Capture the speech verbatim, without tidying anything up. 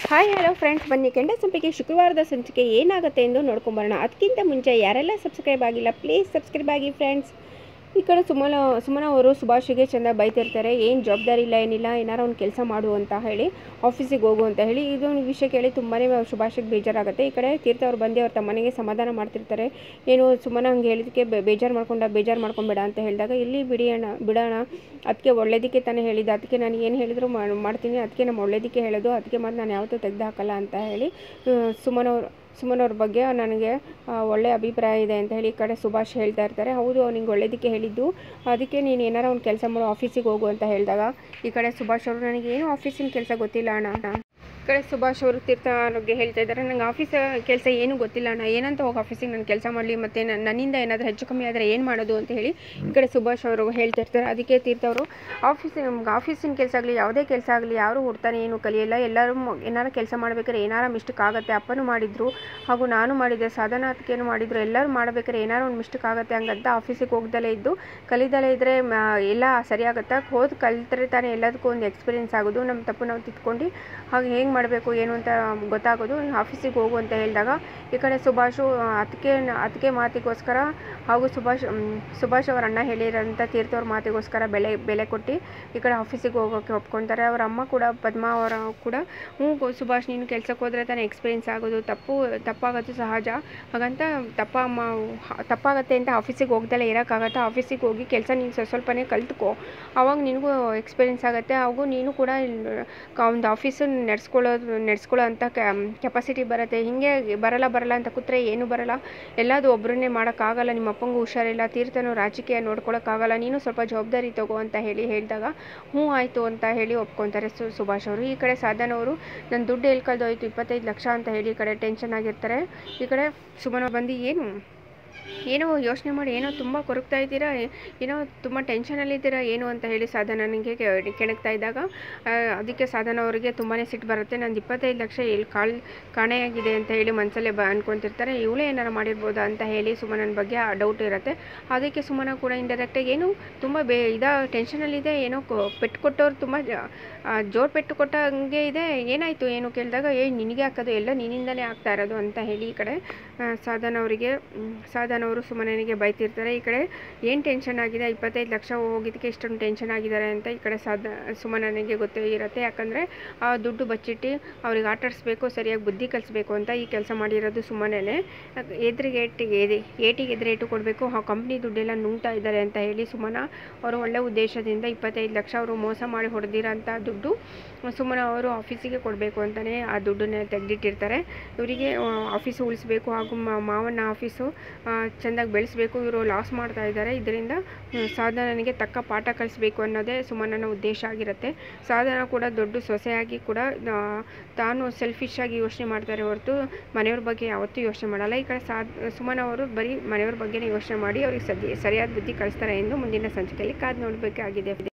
Hi hello friends, ಬನ್ನಿ ಕೆಂಡ ಸಂಪಿಗೆ ಶುಕ್ರವಾರದ ಸಂಚಿಕೆ ಏನಾಗುತ್ತೆ ಎಂದು ನೋಡ್ಕೊಂಬರೋಣ. ಅದಕ್ಕಿಂತ ಮುಂಚೆ ಯಾರೆಲ್ಲ ಸಬ್ಸ್ಕ್ರೈಬ್ ಆಗಿಲ್ಲ ಪ್ಲೀಸ್ ಸಬ್ಸ್ಕ್ರೈಬ್ ಆಗಿ ಫ್ರೆಂಡ್ಸ್. ಈ ಕಡೆ ಸುಮನ ಸುಮನ ಅವರು ಸುಭಾಷಿಗೆ ಚೆಂದ ಬೈತಿರ್ತಾರೆ. ಏನು ಜವಾಬ್ದಾರಿ ಇಲ್ಲ ಏನಿಲ್ಲ, ಏನಾರು ಒಂದು ಕೆಲಸ ಮಾಡು ಅಂತ ಹೇಳಿ, ಆಫೀಸಿಗೆ ಹೋಗು ಅಂತ ಹೇಳಿ. ಇದೊಂದು ವಿಷಯ ಕೇಳಿ ತುಂಬಾ ಸುಭಾಷಿಗೆ ಬೇಜಾರಾಗುತ್ತೆ. ಈ ಕಡೆ ತೀರ್ಥ ಅವ್ರು ಬಂದು ಅವ್ರ ತಮ್ಮನಿಗೆ ಸಮಾಧಾನ ಮಾಡ್ತಿರ್ತಾರೆ. ಏನು ಸುಮನ ಹಂಗೆ ಹೇಳಿದಕ್ಕೆ ಬೇಜಾರು ಮಾಡ್ಕೊಂಡ ಬೇಜಾರು ಮಾಡ್ಕೊಂಬೇಡ ಅಂತ ಹೇಳಿದಾಗ, ಇಲ್ಲಿ ಬಿಡಿಯೋಣ ಬಿಡೋಣ, ಅದಕ್ಕೆ ಒಳ್ಳೇದಕ್ಕೆ ತಾನೇ ಹೇಳಿದ್ದು, ಅದಕ್ಕೆ ನಾನು ಏನು ಹೇಳಿದ್ರು ಮಾಡ್ತೀನಿ, ಅದಕ್ಕೆ ನಮ್ಮ ಒಳ್ಳೇದಕ್ಕೆ ಹೇಳೋದು, ಅದಕ್ಕೆ ಮತ್ತು ನಾನು ಯಾವತ್ತೂ ತೆಗೆದು ಹಾಕಲ್ಲ ಅಂತ ಹೇಳಿ ಸುಮನವ್ರು ಸುಮನವ್ರ ಬಗ್ಗೆ ನನಗೆ ಒಳ್ಳೆಯ ಅಭಿಪ್ರಾಯ ಇದೆ ಅಂತ ಹೇಳಿ ಈ ಕಡೆ ಸುಭಾಷ್ ಹೇಳ್ತಾ ಇರ್ತಾರೆ. ಹೌದು, ನಿಂಗೆ ಒಳ್ಳೇದಕ್ಕೆ ಹೇಳಿದ್ದು, ಅದಕ್ಕೆ ನೀನು ಏನಾರ ಒಂದು ಕೆಲಸ ಮಾಡು, ಆಫೀಸಿಗೆ ಹೋಗು ಅಂತ ಹೇಳಿದಾಗ ಈ ಕಡೆ ಸುಭಾಷ್ ಅವರು, ನನಗೇನು ಆಫೀಸಿನ ಕೆಲಸ ಗೊತ್ತಿಲ್ಲ ಅಣ್ಣ. ಈ ಕಡೆ ಸುಭಾಷ್ ಅವರು ತೀರ್ಥ ಅವ್ರಿಗೆ ಹೇಳ್ತಾ ಇದ್ದಾರೆ, ನಂಗೆ ಆಫೀಸ್ ಕೆಲಸ ಏನೂ ಗೊತ್ತಿಲ್ಲ ಅಣ್ಣ, ಏನಂತ ಹೋಗಿ ಆಫೀಸಿಗೆ ನಾನು ಕೆಲಸ ಮಾಡಲಿ, ಮತ್ತು ನನ್ನಿಂದ ಏನಾದರೂ ಹೆಚ್ಚು ಕಮ್ಮಿ ಆದರೆ ಏನು ಮಾಡೋದು ಅಂತ ಹೇಳಿ ಈ ಕಡೆ ಸುಭಾಷ್ ಅವರು ಹೇಳ್ತಾ ಇರ್ತಾರೆ. ಅದಕ್ಕೆ ತೀರ್ಥ ಅವರು, ಆಫೀಸ್ ನಮ್ಗೆ ಆಫೀಸಿನ ಕೆಲಸ ಆಗಲಿ ಯಾವುದೇ ಕೆಲಸ ಆಗಲಿ ಯಾರೂ ಹುಡ್ತಾನೆ ಏನು ಕಲಿಯಲ್ಲ, ಎಲ್ಲರೂ ಏನಾರು ಕೆಲಸ ಮಾಡ್ಬೇಕಾದ್ರೆ ಏನಾರ ಮಿಸ್ಟೇಕ್ ಆಗುತ್ತೆ. ಅಪ್ಪನೂ ಮಾಡಿದ್ರು ಹಾಗೂ ನಾನು ಮಾಡಿದ್ದೆ, ಸಾಧನ ಅದಕ್ಕೇನು ಮಾಡಿದ್ರು, ಎಲ್ಲರೂ ಮಾಡಬೇಕಾದ್ರೆ ಏನಾರು ಒಂದು ಮಿಸ್ಟೇಕ್ ಆಗುತ್ತೆ. ಹಂಗಂತ ಆಫೀಸಿಗೆ ಹೋಗ್ದಲೇ ಇದ್ದು ಕಲಿದಲೇ ಇದ್ದರೆ ಎಲ್ಲ ಸರಿಯಾಗುತ್ತೆ. ಹೋದ್ ಕಲಿತರೆ ತಾನೇ ಎಲ್ಲದಕ್ಕೂ ಒಂದು ಎಕ್ಸ್ಪೀರಿಯೆನ್ಸ್ ಆಗೋದು, ನಮ್ಮ ತಪ್ಪು ನಾವು ತಿದ್ಕೊಂಡು ಹಾಗೆ ಹೇಗೆ ಮಾಡಬೇಕು ಏನು ಅಂತ ಗೊತ್ತಾಗೋದು. ಆಫೀಸಿಗೆ ಹೋಗು ಅಂತ ಹೇಳಿದಾಗ ಈ ಕಡೆ ಸುಭಾಷು ಅದಕ್ಕೆ ಅದಕ್ಕೆ ಮಾತಿಗೋಸ್ಕರ ಹಾಗೂ ಸುಭಾಷ್ ಸುಭಾಷ್ ಅವರ ಅಣ್ಣ ಹೇಳಿರೋಂಥ ತೀರ್ಥವ್ರ ಮಾತಿಗೋಸ್ಕರ ಬೆಲೆ ಬೆಲೆ ಕೊಟ್ಟು ಈ ಕಡೆ ಆಫೀಸಿಗೆ ಹೋಗೋಕ್ಕೆ ಒಪ್ಕೊತಾರೆ. ಅವರ ಅಮ್ಮ ಕೂಡ ಪದ್ಮ ಅವರ ಕೂಡ, ಹ್ಞೂ ಸುಭಾಷ್ ನೀನು ಕೆಲ್ಸಕ್ಕೆ ಹೋದರೆ ತಾನೇ ಎಕ್ಸ್ಪೀರಿಯೆನ್ಸ್ ಆಗೋದು, ತಪ್ಪು ತಪ್ಪಾಗೋದು ಸಹಜ, ಹಾಗಂತ ತಪ್ಪ ತಪ್ಪಾಗತ್ತೆ ಅಂತ ಆಫೀಸಿಗೆ ಹೋಗ್ದಲ್ಲೇ ಇರೋಕ್ಕಾಗತ್ತೆ. ಆಫೀಸಿಗೆ ಹೋಗಿ ಕೆಲಸ ನೀನು ಸ್ವಲ್ಪ ಸ್ವಲ್ಪನೇ ಕಲ್ತ್ಕೊ, ಆವಾಗ ನಿನಗೂ ಎಕ್ಸ್ಪೀರಿಯೆನ್ಸ್ ಆಗುತ್ತೆ, ಹಾಗೂ ನೀನು ಕೂಡ ಒಂದು ಆಫೀಸನ್ನು ನಡೆಸ್ಕೊಳ್ಳೋದು ನಡೆಸ್ಕೊಳ್ಳೋ ಅಂಥ ಕೆಪಾಸಿಟಿ ಬರುತ್ತೆ. ಹೀಗೆ ಬರಲ್ಲ ಬರಲ್ಲ ಅಂತ ಕೂತ್ರೆ ಏನೂ ಬರಲ್ಲ, ಎಲ್ಲದು ಒಬ್ಬರನ್ನೇ ಮಾಡೋಕ್ಕಾಗಲ್ಲ, ನಿಮ್ಮ ಅಪ್ಪಂಗೂ ಹುಷಾರಿಲ್ಲ, ತೀರ್ಥನೂ ರಾಜಕೀಯ ನೋಡ್ಕೊಳ್ಳೋಕ್ಕಾಗಲ್ಲ, ನೀನು ಸ್ವಲ್ಪ ಜವಾಬ್ದಾರಿ ತಗೋ ಅಂತ ಹೇಳಿ ಹೇಳಿದಾಗ ಹ್ಞೂ ಆಯಿತು ಅಂತ ಹೇಳಿ ಒಪ್ಕೊತಾರೆ ಸು ಸುಭಾಷ್ ಅವರು. ಈ ಕಡೆ ಸಾಧನ ಅವರು, ನನ್ನ ದುಡ್ಡು ಎಲ್ಲಿ ಕಳೆದೋಯ್ತು ಇಪ್ಪತ್ತೈದು ಲಕ್ಷ ಅಂತ ಹೇಳಿ ಈ ಕಡೆ ಟೆನ್ಷನ್ ಆಗಿರ್ತಾರೆ. ಈ ಕಡೆ ಸುಮನ ಬಂದು, ಏನು ಏನೋ ಯೋಚನೆ ಮಾಡಿ ಏನೋ ತುಂಬ ಕೊರಗ್ತಾ ಇದ್ದೀರಾ, ಏನೋ ತುಂಬ ಟೆನ್ಷನಲ್ಲಿದ್ದೀರಾ ಏನು ಅಂತ ಹೇಳಿ ಸಾಧನ ನನಗೆ ಕೆಣಕ್ತಾ ಇದ್ದಾಗ ಅದಕ್ಕೆ ಸಾಧನ ಅವರಿಗೆ ತುಂಬಾ ಸಿಟ್ಟು ಬರುತ್ತೆ. ನಂದು ಇಪ್ಪತ್ತೈದು ಲಕ್ಷ ಎಲ್ಲಿ ಕಾಳು ಕಾಣೆಯಾಗಿದೆ ಅಂತ ಹೇಳಿ ಮನಸಲ್ಲೇ ಬ ಅಂದ್ಕೊತಿರ್ತಾರೆ. ಇವಳೇ ಏನಾರು ಮಾಡಿರ್ಬೋದಾ ಅಂತ ಹೇಳಿ ಸುಮನನ ಬಗ್ಗೆ ಡೌಟ್ ಇರುತ್ತೆ. ಅದಕ್ಕೆ ಸುಮನ ಕೂಡ ಇಂಡೈರೆಕ್ಟಾಗಿ ಏನು ತುಂಬ ಬೇ ಇದ ಟೆನ್ಷನಲ್ಲಿದೆ, ಏನೋ ಪೆಟ್ಟು ಕೊಟ್ಟವ್ರು ತುಂಬ ಜೋರು ಪೆಟ್ಟು ಕೊಟ್ಟಂಗೆ ಇದೆ, ಏನಾಯಿತು ಏನು ಕೇಳಿದಾಗ, ಏ ನಿನಗೆ ಹಾಕೋದು ಎಲ್ಲ ನಿನ್ನಿಂದಲೇ ಆಗ್ತಾ ಇರೋದು ಅಂತ ಹೇಳಿ ಈ ಕಡೆ ಸಾಧನ ಅವರಿಗೆ ಸಾಧನ ಅವರು ಸುಮನನಿಗೆ ಬೈತಿರ್ತಾರೆ. ಈ ಕಡೆ ಏನು ಟೆನ್ಷನ್ ಆಗಿದೆ, ಇಪ್ಪತ್ತೈದು ಲಕ್ಷ ಹೋಗಿದ್ದಕ್ಕೆ ಇಷ್ಟೊಂದು ಟೆನ್ಷನ್ ಆಗಿದ್ದಾರೆ ಅಂತ ಈ ಕಡೆ ಸಾಧ ಸುಮನನಿಗೆ ಗೊತ್ತೇ ಇರುತ್ತೆ. ಯಾಕಂದರೆ ಆ ದುಡ್ಡು ಬಚ್ಚಿಟ್ಟು ಅವ್ರಿಗೆ ಆಟಾಡಿಸ್ಬೇಕು, ಸರಿಯಾಗಿ ಬುದ್ಧಿ ಕಲಿಸ್ಬೇಕು ಅಂತ ಈ ಕೆಲಸ ಮಾಡಿರೋದು ಸುಮನೇ. ಎದುರಿಗೆ ಏಟಿಗೆ ಎದೆ ಏಟಿಗೆ ಎದುರು ಏಟು ಕೊಡಬೇಕು, ಆ ಕಂಪ್ನಿ ದುಡ್ಡೆಲ್ಲ ನುಂಗ್ತಾ ಇದ್ದಾರೆ ಅಂತ ಹೇಳಿ ಸುಮನ ಅವರು ಒಳ್ಳೆ ಉದ್ದೇಶದಿಂದ ಇಪ್ಪತ್ತೈದು ಲಕ್ಷ ಅವರು ಮೋಸ ಮಾಡಿ ಹೊಡೆದಿರೋಂಥ ದುಡ್ಡು ಸುಮನ ಅವರು ಆಫೀಸಿಗೆ ಕೊಡಬೇಕು ಅಂತಲೇ ಆ ದುಡ್ಡನ್ನೇ ತೆಗೆದಿಟ್ಟಿರ್ತಾರೆ. ಇವರಿಗೆ ಆಫೀಸು ಉಳಿಸ್ಬೇಕು ಹಾಗೂ ಮಾವನ ಆಫೀಸು ಚೆಂದಾಗಿ ಬೆಳೆಸಬೇಕು, ಇವರು ಲಾಸ್ ಮಾಡ್ತಾ ಇದ್ದಾರೆ, ಇದರಿಂದ ಸಾಧನನಿಗೆ ತಕ್ಕ ಪಾಠ ಕಲಿಸ್ಬೇಕು ಅನ್ನೋದೇ ಸುಮನನ ಉದ್ದೇಶ ಆಗಿರುತ್ತೆ. ಸಾಧನ ಕೂಡ ದೊಡ್ಡ ಸೊಸೆಯಾಗಿ ಕೂಡ ತಾನು ಸೆಲ್ಫಿಶ್ ಆಗಿ ಯೋಚನೆ ಮಾಡ್ತಾರೆ ಹೊರತು ಮನೆಯವ್ರ ಬಗ್ಗೆ ಯಾವತ್ತೂ ಯೋಚನೆ ಮಾಡಲ್ಲ. ಈ ಕಡೆ ಸಾಧ ಸುಮನ ಅವರು ಬರೀ ಮನೆಯವ್ರ ಬಗ್ಗೆನೇ ಯೋಚನೆ ಮಾಡಿ ಅವ್ರಿಗೆ ಸದ್ಯ ಸರಿಯಾದ ಬುದ್ಧಿ ಕಲಿಸ್ತಾರೆ ಎಂದು ಮುಂದಿನ ಸಂಚಿಕೆಯಲ್ಲಿ ಕಾದು ನೋಡಬೇಕಾಗಿದೆ.